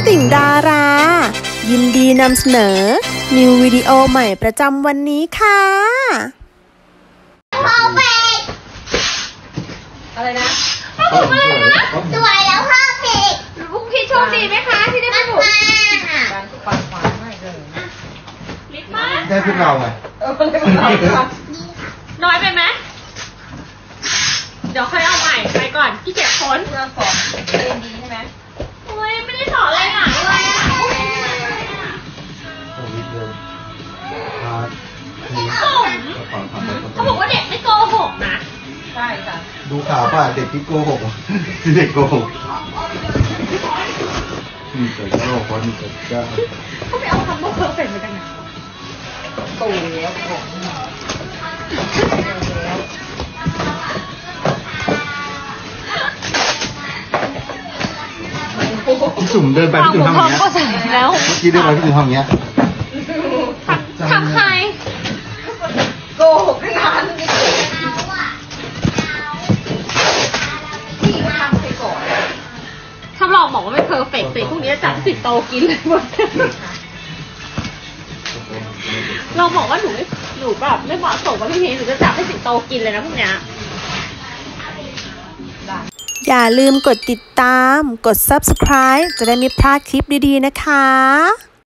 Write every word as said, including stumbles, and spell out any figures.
ติ่งดารายินดีนำเสนอนิววิดีโอใหม่ประจำวันนี้ค่ะพ่อเป็ดอะไรนะพ่อเป็ดสวยแล้วพ่อเป็ดพรุ่งพี่โชคดีไหมคะที่ได้มาบุกการปัดขวานไม่เลยลิปมาได้พวกเราไงน้อยไปไหมเดี๋ยวค่อยเอาใหม่ไปก่อนพี่เก็บค้นเรื่องของเรียนดีใช่ไหมโอ้ยไม่ได้สอนอะไรหนักเลยอ่ะเขาบอกว่าเด็กไม่โกหกนะใช่ค่ะดูข่าวป่ะเด็กที่โกหกเด็กโกหกมีเกิดโลกคนมีเกิดเจ้าเขาไปเอาคำว่าเพอร์เฟกต์มาจากไหนตู่แล้วของพี่จุ่มเดินไปพี่จุ่มทำอย่างเงี้ยแล้วเมื่อกี้เดินไปพี่จุ่มทำอย่างเงี้ยทำใครโกหกขนาดนี้พี่มาทำไปก่อนถ้าลองบอกว่าไม่เพอร์เฟกต์สิพวกนี้จะจับสิบโตกินเลยหมดเราบอกว่าหนูไม่หนูแบบไม่เหมาะสมกับพี่พีหนูจะจับให้สิบโตกินเลยนะพวกเนี้ยอย่าลืมกดติดตามกด ซับสไครบ์ จะได้ไม่พลาดคลิปดีๆนะคะ